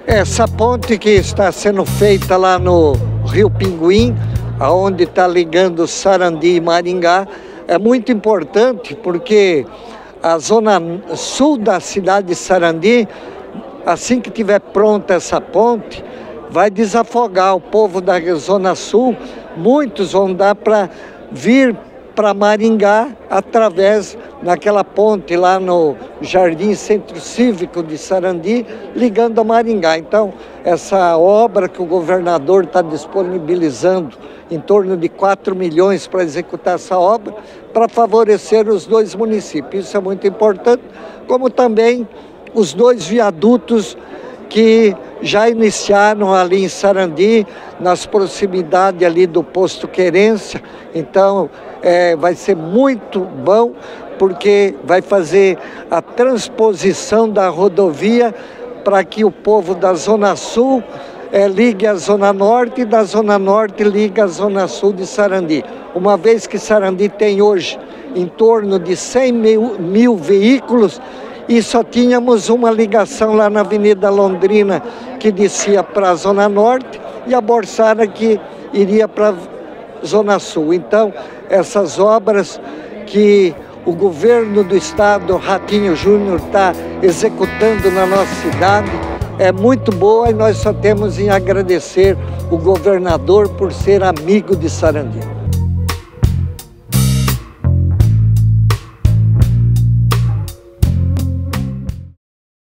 Essa ponte que está sendo feita lá no Rio Pinguim, aonde está ligando Sarandi e Maringá, é muito importante porque a zona sul da cidade de Sarandi, assim que tiver pronta essa ponte, vai desafogar o povo da zona sul. Muitos vão dar para vir para Maringá através daquela ponte lá no Jardim Centro Cívico de Sarandi, ligando a Maringá. Então, essa obra que o governador está disponibilizando, em torno de 4 milhões para executar essa obra, para favorecer os dois municípios. Isso é muito importante, como também os 2 viadutos que já iniciaram ali em Sarandi, nas proximidades ali do posto Querência. Então, vai ser muito bom, porque vai fazer a transposição da rodovia para que o povo da Zona Sul ligue a Zona Norte e da Zona Norte ligue a Zona Sul de Sarandi. Uma vez que Sarandi tem hoje em torno de 100 mil veículos, e só tínhamos uma ligação lá na Avenida Londrina que descia para a Zona Norte e a Borsara que iria para a Zona Sul. Então, essas obras que o governo do estado, Ratinho Júnior, está executando na nossa cidade, é muito boa, e nós só temos em agradecer o governador por ser amigo de Sarandi.